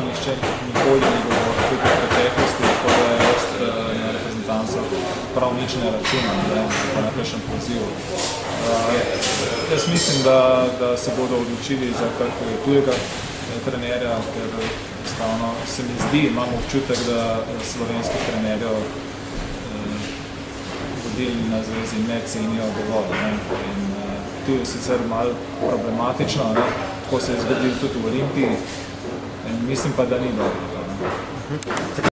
nihče nikoli ni govoril tudi v preteklosti, tako da jaz na reprezentanco prav nič ne računam, pa na kakšen poziv. Jaz mislim, da se bodo odločili za kakega tujega trenerja, ker enostavno se mi zdi, imam občutek, da slovenskih trenerjev vodilni na zvezi ne cenijo dovolj. In tu je sicer malo problematično, tako se je zgodilo tudi v Olimpiji, in mislim pa, da ni dobro.